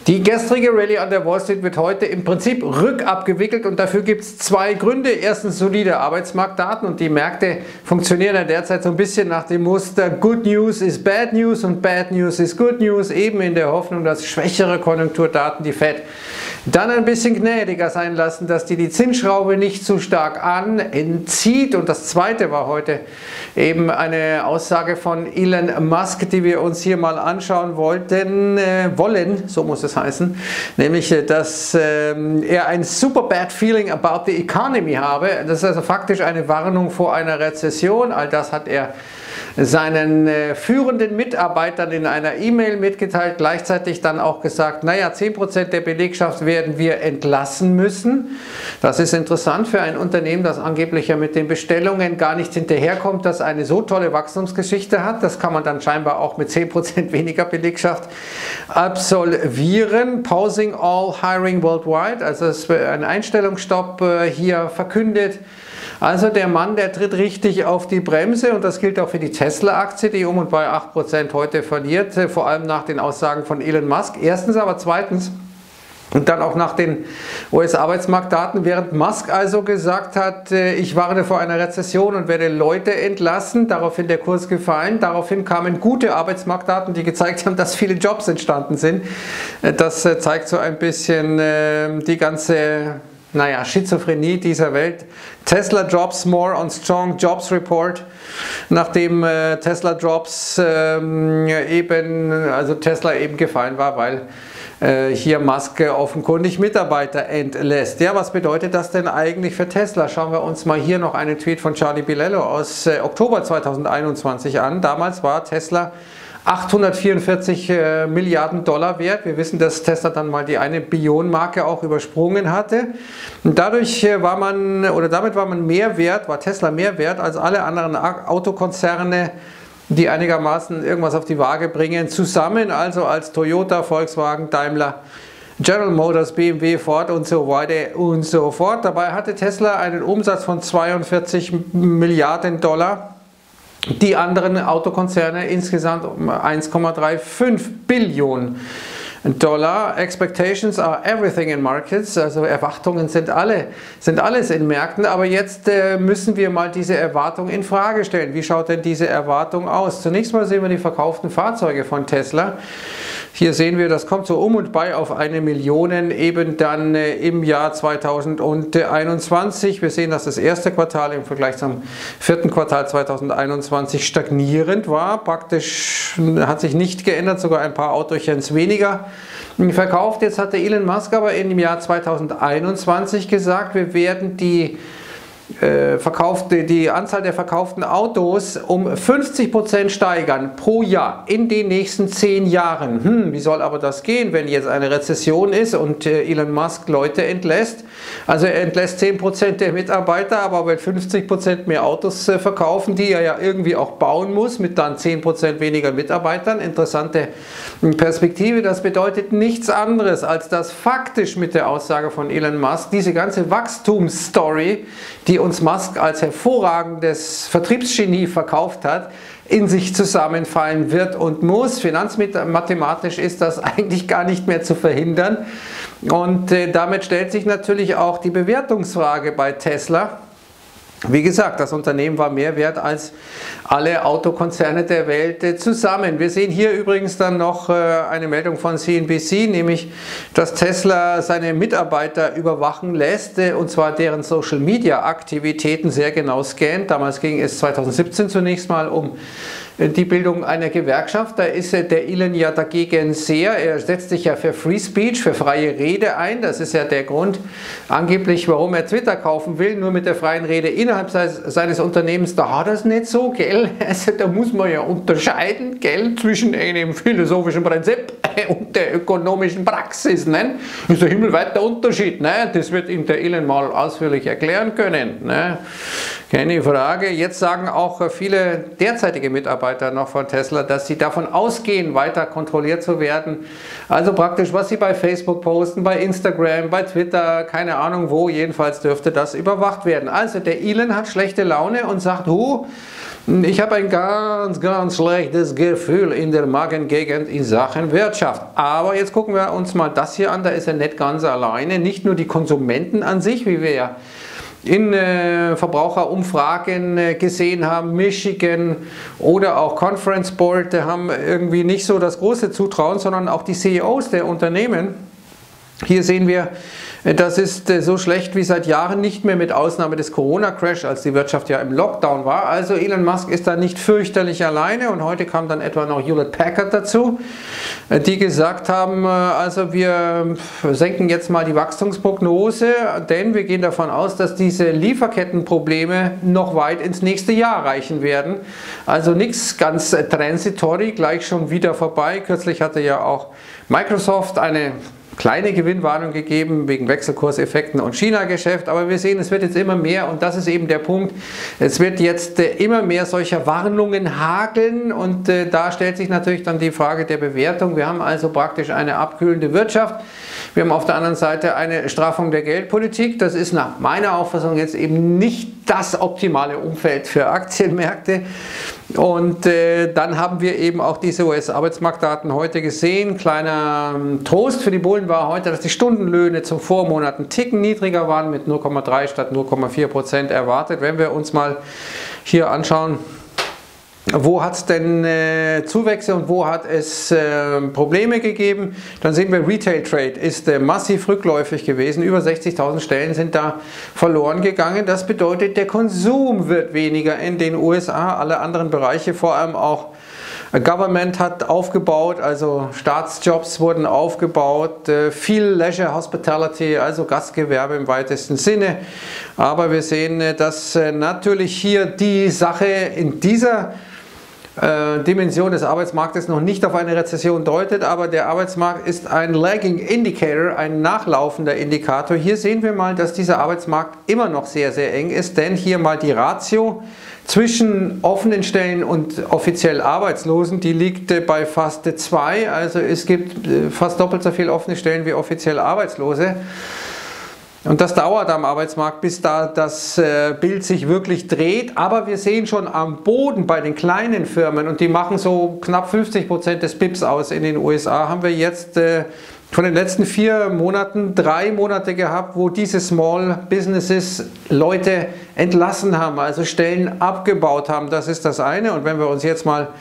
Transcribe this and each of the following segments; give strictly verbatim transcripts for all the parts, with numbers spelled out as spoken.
Die gestrige Rallye an der Wall Street wird heute im Prinzip rückabgewickelt und dafür gibt es zwei Gründe. Erstens solide Arbeitsmarktdaten und die Märkte funktionieren ja derzeit so ein bisschen nach dem Muster Good News is Bad News und Bad News is Good News, eben in der Hoffnung, dass schwächere Konjunkturdaten die Fed dann ein bisschen gnädiger sein lassen, dass die die Zinsschraube nicht zu stark anzieht. Und das zweite war heute eben eine Aussage von Elon Musk, die wir uns hier mal anschauen wollten, äh, wollen, so muss es heißen, nämlich, dass äh, er ein super bad feeling about the economy habe. Das ist also faktisch eine Warnung vor einer Rezession. All das hat er seinen äh, führenden Mitarbeitern in einer E-Mail mitgeteilt, gleichzeitig dann auch gesagt, naja, zehn Prozent der Belegschaft werden wir entlassen müssen. Das ist interessant für ein Unternehmen, das angeblich ja mit den Bestellungen gar nicht hinterherkommt, das eine so tolle Wachstumsgeschichte hat. Das kann man dann scheinbar auch mit zehn Prozent weniger Belegschaft absolvieren. Pausing all hiring worldwide, also es wird ein Einstellungsstopp äh, hier verkündet. Also der Mann, der tritt richtig auf die Bremse und das gilt auch für die Tesla-Aktie, die um und bei acht Prozent heute verliert, vor allem nach den Aussagen von Elon Musk. Erstens, aber zweitens und dann auch nach den U S-Arbeitsmarktdaten, während Musk also gesagt hat, ich warne vor einer Rezession und werde Leute entlassen, daraufhin der Kurs gefallen, daraufhin kamen gute Arbeitsmarktdaten, die gezeigt haben, dass viele Jobs entstanden sind. Das zeigt so ein bisschen die ganze naja, Schizophrenie dieser Welt. Tesla drops more on strong jobs report, nachdem äh, Tesla drops ähm, eben, also Tesla eben gefallen war, weil äh, hier Musk äh, offenkundig Mitarbeiter entlässt. Ja, was bedeutet das denn eigentlich für Tesla? Schauen wir uns mal hier noch einen Tweet von Charlie Bilello aus äh, Oktober zweitausendeinundzwanzig an. Damals war Tesla achthundertvierundvierzig äh, Milliarden Dollar wert. Wir wissen, dass Tesla dann mal die eine Billion-Marke auch übersprungen hatte. Und dadurch äh, war man, oder damit war man mehr wert, war Tesla mehr wert als alle anderen Autokonzerne, die einigermaßen irgendwas auf die Waage bringen, zusammen, also als Toyota, Volkswagen, Daimler, General Motors, B M W, Ford und so weiter und so fort. Dabei hatte Tesla einen Umsatz von zweiundvierzig Milliarden Dollar. Die anderen Autokonzerne insgesamt um eins Komma fünfunddreißig Billionen Dollar. Expectations are everything in markets, also Erwartungen sind alle, sind alles in Märkten, aber jetzt äh, müssen wir mal diese Erwartung in Frage stellen. Wie schaut denn diese Erwartung aus? Zunächst mal sehen wir die verkauften Fahrzeuge von Tesla. Hier sehen wir, das kommt so um und bei auf eine Million eben dann äh, im Jahr zweitausendeinundzwanzig. Wir sehen, dass das erste Quartal im Vergleich zum vierten Quartal zweitausendeinundzwanzig stagnierend war. Praktisch hat sich nicht geändert, sogar ein paar Autochens weniger verkauft. Jetzt hatte Elon Musk aber im Jahr zweitausendeinundzwanzig gesagt, wir werden die Äh, verkaufte, die Anzahl der verkauften Autos um fünfzig Prozent steigern pro Jahr in den nächsten zehn Jahren. Hm, wie soll aber das gehen, wenn jetzt eine Rezession ist und äh, Elon Musk Leute entlässt? Also er entlässt zehn Prozent der Mitarbeiter, aber will fünfzig Prozent mehr Autos äh, verkaufen, die er ja irgendwie auch bauen muss, mit dann zehn Prozent weniger Mitarbeitern. Interessante Perspektive. Das bedeutet nichts anderes, als dass faktisch mit der Aussage von Elon Musk diese ganze Wachstumsstory, die uns Musk als hervorragendes Vertriebsgenie verkauft hat, in sich zusammenfallen wird und muss. Finanzmathematisch ist das eigentlich gar nicht mehr zu verhindern. Und äh, damit stellt sich natürlich auch die Bewertungsfrage bei Tesla. Wie gesagt, das Unternehmen war mehr wert als alle Autokonzerne der Welt zusammen. Wir sehen hier übrigens dann noch eine Meldung von C N B C, nämlich, dass Tesla seine Mitarbeiter überwachen lässt, und zwar deren Social-Media-Aktivitäten sehr genau scannt. Damals ging es zweitausendsiebzehn zunächst mal um die Bildung einer Gewerkschaft. Da ist der Elon ja dagegen sehr, er setzt sich ja für Free Speech, für freie Rede ein. Das ist ja der Grund angeblich, warum er Twitter kaufen will, nur mit der freien Rede innerhalb seines Unternehmens, da hat er es nicht so, gell? Also da muss man ja unterscheiden, gell, zwischen einem philosophischen Prinzip und der ökonomischen Praxis, ne? Das ist ein himmelweiter Unterschied, ne? Das wird ihm der Elon mal ausführlich erklären können, ne? Keine Frage. Jetzt sagen auch viele derzeitige Mitarbeiter noch von Tesla, dass sie davon ausgehen, weiter kontrolliert zu werden. Also praktisch, was sie bei Facebook posten, bei Instagram, bei Twitter, keine Ahnung wo, jedenfalls dürfte das überwacht werden. Also der Elon hat schlechte Laune und sagt, huh, ich habe ein ganz, ganz schlechtes Gefühl in der Magengegend in Sachen Wirtschaft. Wirtschaft. Aber jetzt gucken wir uns mal das hier an, da ist er nicht ganz alleine. Nicht nur die Konsumenten an sich, wie wir ja in äh, Verbraucherumfragen äh, gesehen haben, Michigan oder auch Conference Board, die haben irgendwie nicht so das große Zutrauen, sondern auch die C E Os der Unternehmen. Hier sehen wir, das ist so schlecht wie seit Jahren nicht mehr, mit Ausnahme des Corona-Crash, als die Wirtschaft ja im Lockdown war. Also Elon Musk ist da nicht fürchterlich alleine, und heute kam dann etwa noch Hewlett Packard dazu, die gesagt haben, also wir senken jetzt mal die Wachstumsprognose, denn wir gehen davon aus, dass diese Lieferkettenprobleme noch weit ins nächste Jahr reichen werden. Also nichts ganz transitory, gleich schon wieder vorbei. Kürzlich hatte ja auch Microsoft eine kleine Gewinnwarnung gegeben wegen Wechselkurseffekten und China-Geschäft, aber wir sehen, es wird jetzt immer mehr, und das ist eben der Punkt, es wird jetzt äh, immer mehr solcher Warnungen hageln, und äh, da stellt sich natürlich dann die Frage der Bewertung. Wir haben also praktisch eine abkühlende Wirtschaft, wir haben auf der anderen Seite eine Straffung der Geldpolitik. Das ist nach meiner Auffassung jetzt eben nicht das optimale Umfeld für Aktienmärkte. Und äh, dann haben wir eben auch diese U S-Arbeitsmarktdaten heute gesehen. Kleiner ähm, Trost für die Bullen war heute, dass die Stundenlöhne zum Vormonat einen Ticken niedriger waren, mit null Komma drei statt null Komma vier Prozent erwartet. Wenn wir uns mal hier anschauen, wo hat es denn äh, Zuwächse und wo hat es äh, Probleme gegeben, dann sehen wir, Retail Trade ist äh, massiv rückläufig gewesen. Über sechzigtausend Stellen sind da verloren gegangen. Das bedeutet, der Konsum wird weniger in den U S A. Alle anderen Bereiche, vor allem auch Government, hat aufgebaut, also Staatsjobs wurden aufgebaut, äh, viel Leisure Hospitality, also Gastgewerbe im weitesten Sinne. Aber wir sehen, äh, dass äh, natürlich hier die Sache in dieser Dimension des Arbeitsmarktes noch nicht auf eine Rezession deutet, aber der Arbeitsmarkt ist ein Lagging Indicator, ein nachlaufender Indikator. Hier sehen wir mal, dass dieser Arbeitsmarkt immer noch sehr, sehr eng ist, denn hier mal die Ratio zwischen offenen Stellen und offiziell Arbeitslosen, die liegt bei fast zwei, also es gibt fast doppelt so viele offene Stellen wie offiziell Arbeitslose. Und das dauert am Arbeitsmarkt, bis da das äh, Bild sich wirklich dreht. Aber wir sehen schon am Boden bei den kleinen Firmen, und die machen so knapp fünfzig Prozent des B I Ps aus in den U S A, haben wir jetzt äh, von den letzten vier Monaten drei Monate gehabt, wo diese Small Businesses Leute entlassen haben, also Stellen abgebaut haben. Das ist das eine. Und wenn wir uns jetzt mal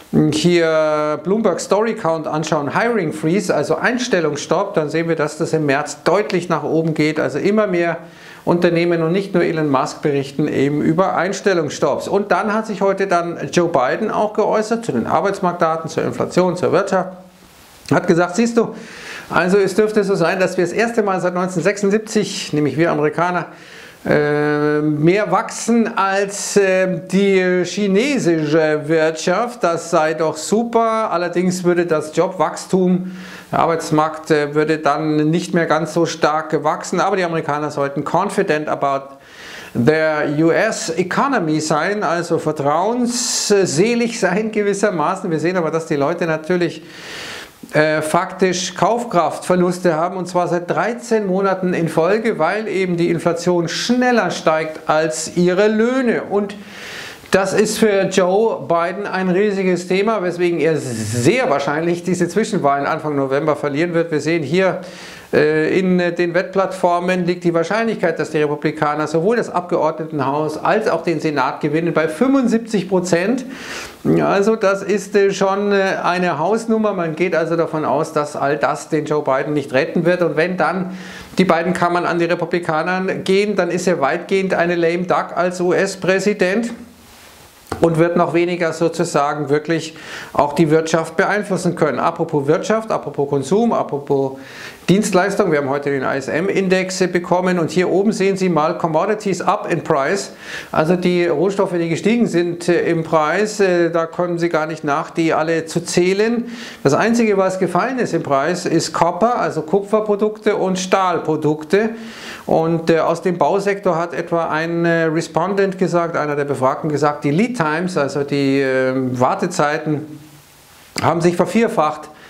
hier Bloomberg Story Count anschauen, Hiring Freeze, also Einstellungsstopp, dann sehen wir, dass das im März deutlich nach oben geht. Also immer mehr Unternehmen und nicht nur Elon Musk berichten eben über Einstellungsstopps. Und dann hat sich heute dann Joe Biden auch geäußert zu den Arbeitsmarktdaten, zur Inflation, zur Wirtschaft. Hat gesagt, siehst du, also es dürfte so sein, dass wir das erste Mal seit neunzehnhundertsechsundsiebzig, nämlich wir Amerikaner, mehr wachsen als die chinesische Wirtschaft. Das sei doch super. Allerdings würde das Jobwachstum, der Arbeitsmarkt würde dann nicht mehr ganz so stark wachsen. Aber die Amerikaner sollten confident about their U S economy sein, also vertrauensselig sein gewissermaßen. Wir sehen aber, dass die Leute natürlich Äh, faktisch Kaufkraftverluste haben, und zwar seit dreizehn Monaten in Folge, weil eben die Inflation schneller steigt als ihre Löhne. Und das ist für Joe Biden ein riesiges Thema, weswegen er sehr wahrscheinlich diese Zwischenwahlen Anfang November verlieren wird. Wir sehen hier, in den Wettplattformen liegt die Wahrscheinlichkeit, dass die Republikaner sowohl das Abgeordnetenhaus als auch den Senat gewinnen, bei fünfundsiebzig Prozent. Also das ist schon eine Hausnummer. Man geht also davon aus, dass all das den Joe Biden nicht retten wird. Und wenn dann die beiden Kammern an die Republikaner gehen, dann ist er weitgehend eine lame duck als U S-Präsident und wird noch weniger sozusagen wirklich auch die Wirtschaft beeinflussen können. Apropos Wirtschaft, apropos Konsum, apropos Dienstleistung, wir haben heute den I S M-Index bekommen, und hier oben sehen Sie mal Commodities up in price, also die Rohstoffe, die gestiegen sind im Preis, da kommen Sie gar nicht nach, die alle zu zählen. Das Einzige, was gefallen ist im Preis, ist Copper, also Kupferprodukte und Stahlprodukte. Und äh, aus dem Bausektor hat etwa ein äh, Respondent gesagt, einer der Befragten gesagt, die Lead Times, also die äh, Wartezeiten, haben sich vervierfacht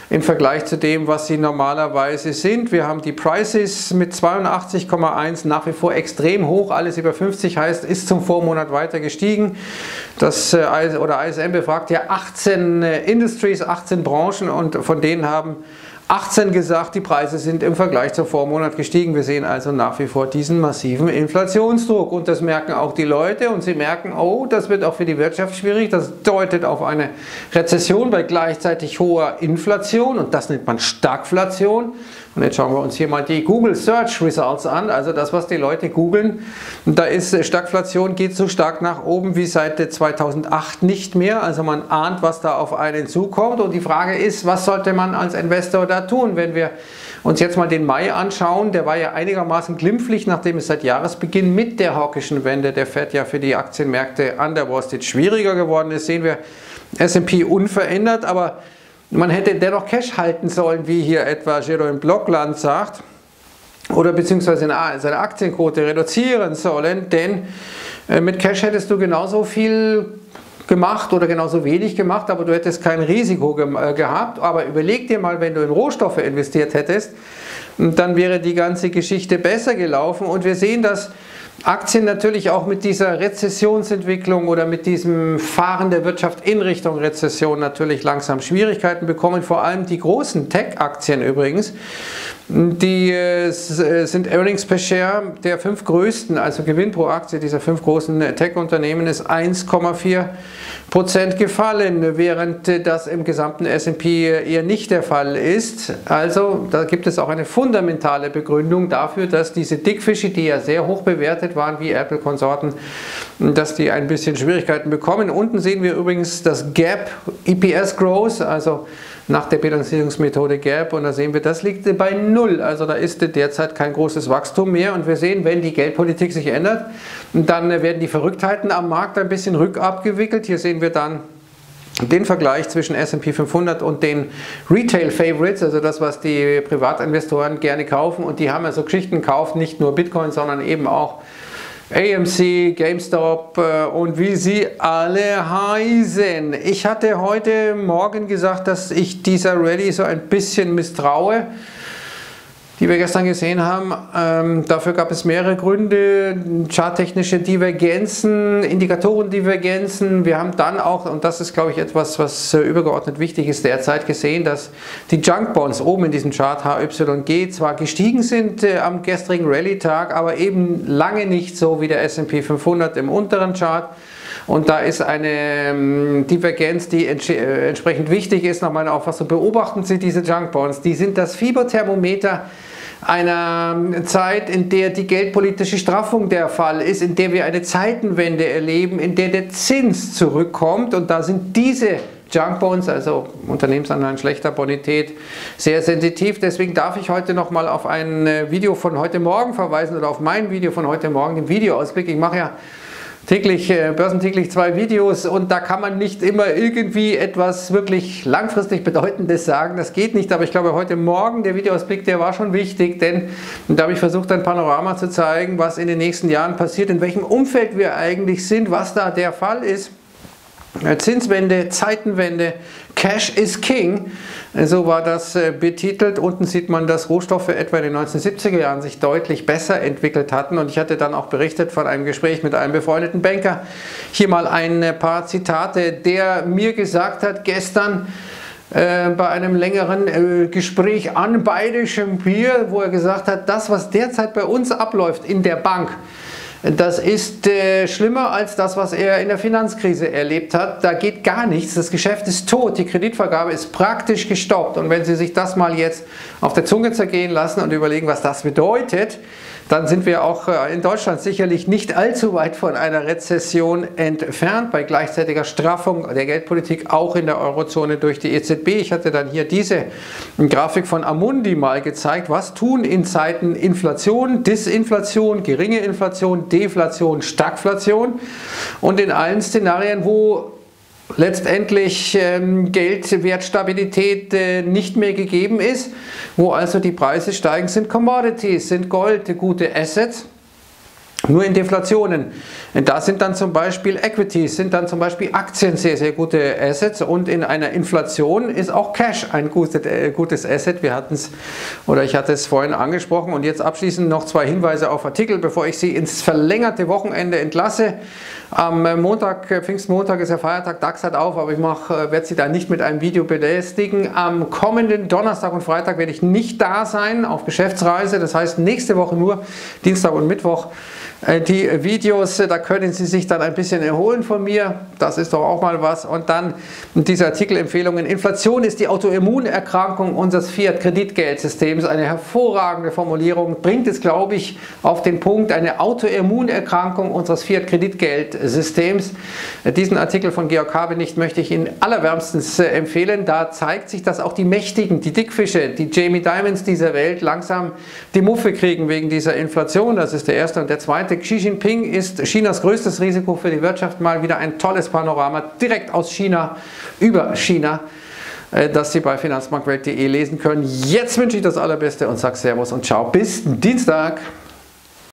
im Vergleich zu dem, was sie normalerweise sind. Wir haben die Prices mit zweiundachtzig Komma eins nach wie vor extrem hoch, alles über fünfzig heißt, ist zum Vormonat weiter gestiegen. Das oder I S M befragt ja achtzehn Industries, achtzehn Branchen und von denen haben achtzehn gesagt, die Preise sind im Vergleich zum Vormonat gestiegen. Wir sehen also nach wie vor diesen massiven Inflationsdruck und das merken auch die Leute und sie merken, oh, das wird auch für die Wirtschaft schwierig. Das deutet auf eine Rezession bei gleichzeitig hoher Inflation und das nennt man Stagflation. Und jetzt schauen wir uns hier mal die Google Search Results an, also das, was die Leute googeln. Und da ist Stagflation, geht so stark nach oben wie seit zweitausendacht nicht mehr. Also man ahnt, was da auf einen zukommt. Und die Frage ist, was sollte man als Investor da tun, wenn wir uns jetzt mal den Mai anschauen? Der war ja einigermaßen glimpflich, nachdem es seit Jahresbeginn mit der hawkischen Wende der Fed ja für die Aktienmärkte an der Wall Street schwieriger geworden ist. Sehen wir S und P unverändert, aber man hätte dennoch Cash halten sollen, wie hier etwa Jerome Blockland sagt, oder beziehungsweise seine Aktienquote reduzieren sollen, denn mit Cash hättest du genauso viel gemacht oder genauso wenig gemacht, aber du hättest kein Risiko ge gehabt. Aber überleg dir mal, wenn du in Rohstoffe investiert hättest, dann wäre die ganze Geschichte besser gelaufen und wir sehen, dass Aktien natürlich auch mit dieser Rezessionsentwicklung oder mit diesem Fahren der Wirtschaft in Richtung Rezession natürlich langsam Schwierigkeiten bekommen, vor allem die großen Tech-Aktien übrigens. Die äh, sind Earnings per Share der fünf größten, also Gewinn pro Aktie dieser fünf großen Tech-Unternehmen ist eins Komma vier Prozent gefallen, während das im gesamten S und P eher nicht der Fall ist. Also da gibt es auch eine fundamentale Begründung dafür, dass diese Dickfische, die ja sehr hoch bewertet waren, wie Apple-Konsorten, dass die ein bisschen Schwierigkeiten bekommen. Unten sehen wir übrigens das Gap E P S Growth, also nach der Bilanzierungsmethode Gap, und da sehen wir, das liegt bei null, also da ist derzeit kein großes Wachstum mehr und wir sehen, wenn die Geldpolitik sich ändert, dann werden die Verrücktheiten am Markt ein bisschen rückabgewickelt. Hier sehen wir dann den Vergleich zwischen S und P fünfhundert und den Retail Favorites, also das, was die Privatinvestoren gerne kaufen, und die haben ja so Geschichten gekauft, nicht nur Bitcoin, sondern eben auch A M C, GameStop äh, und wie sie alle heißen. Ich hatte heute Morgen gesagt, dass ich dieser Rallye so ein bisschen misstraue, die wir gestern gesehen haben. Ähm, dafür gab es mehrere Gründe, charttechnische Divergenzen, Indikatorendivergenzen. Wir haben dann auch, und das ist glaube ich etwas, was äh, übergeordnet wichtig ist, derzeit gesehen, dass die Junk Bonds oben in diesem Chart H Y G zwar gestiegen sind äh, am gestrigen Rallye-Tag, aber eben lange nicht so wie der S und P fünfhundert im unteren Chart. Und da ist eine ähm, Divergenz, die ents äh, entsprechend wichtig ist. Nach meiner Auffassung beobachten Sie diese Junk Bonds. Die sind das Fieberthermometer einer Zeit, in der die geldpolitische Straffung der Fall ist, in der wir eine Zeitenwende erleben, in der der Zins zurückkommt, und da sind diese Junk Bonds, also Unternehmensanleihen schlechter Bonität, sehr sensitiv. Deswegen darf ich heute noch mal auf ein Video von heute Morgen verweisen oder auf mein Video von heute Morgen, den Videoausblick. Ich mache ja täglich, äh, börsentäglich zwei Videos und da kann man nicht immer irgendwie etwas wirklich langfristig Bedeutendes sagen. Das geht nicht, aber ich glaube heute Morgen, der Videoausblick, der war schon wichtig, denn da habe ich versucht, ein Panorama zu zeigen, was in den nächsten Jahren passiert, in welchem Umfeld wir eigentlich sind, was da der Fall ist. Zinswende, Zeitenwende, Cash is King, so war das äh, betitelt. Unten sieht man, dass Rohstoffe etwa in den neunzehnhundertsiebziger Jahren sich deutlich besser entwickelt hatten, und ich hatte dann auch berichtet von einem Gespräch mit einem befreundeten Banker. Hier mal ein paar Zitate, der mir gesagt hat gestern äh, bei einem längeren äh, Gespräch an bayerischem Bier, wo er gesagt hat, das, was derzeit bei uns abläuft in der Bank, das ist äh, schlimmer als das, was er in der Finanzkrise erlebt hat. Da geht gar nichts, das Geschäft ist tot, die Kreditvergabe ist praktisch gestoppt. Und wenn Sie sich das mal jetzt auf der Zunge zergehen lassen und überlegen, was das bedeutet, dann sind wir auch in Deutschland sicherlich nicht allzu weit von einer Rezession entfernt, bei gleichzeitiger Straffung der Geldpolitik auch in der Eurozone durch die E Z B. Ich hatte dann hier diese Grafik von Amundi mal gezeigt, was tun in Zeiten Inflation, Disinflation, geringe Inflation, Deflation, Stagflation, und in allen Szenarien, wo letztendlich ähm, Geldwertstabilität äh, nicht mehr gegeben ist, wo also die Preise steigen, sind Commodities, sind Gold, gute Assets. Nur in Deflationen. Da sind dann zum Beispiel Equities, sind dann zum Beispiel Aktien sehr, sehr gute Assets, und in einer Inflation ist auch Cash ein gutes, äh, gutes Asset. Wir hatten es, oder ich hatte es vorhin angesprochen, und jetzt abschließend noch zwei Hinweise auf Artikel, bevor ich Sie ins verlängerte Wochenende entlasse. Am Montag, Pfingstmontag ist ja Feiertag, DAX hat auf, aber ich werde Sie da nicht mit einem Video belästigen. Am kommenden Donnerstag und Freitag werde ich nicht da sein, auf Geschäftsreise, das heißt nächste Woche nur Dienstag und Mittwoch. Die Videos, da können Sie sich dann ein bisschen erholen von mir, das ist doch auch mal was. Und dann diese Artikelempfehlungen. Inflation ist die Autoimmunerkrankung unseres Fiat-Kreditgeldsystems. Eine hervorragende Formulierung, bringt es, glaube ich, auf den Punkt, eine Autoimmunerkrankung unseres Fiat-Kreditgeldsystems. Diesen Artikel von Georg Habenicht möchte ich Ihnen allerwärmstens empfehlen. Da zeigt sich, dass auch die Mächtigen, die Dickfische, die Jamie Dimons dieser Welt langsam die Muffe kriegen wegen dieser Inflation. Das ist der erste. Und der zweite, Xi Jinping ist Chinas größtes Risiko für die Wirtschaft. Mal wieder ein tolles Panorama direkt aus China, über China, das Sie bei finanzmarktwelt punkt de lesen können. Jetzt wünsche ich das Allerbeste und sage Servus und Ciao. Bis Dienstag.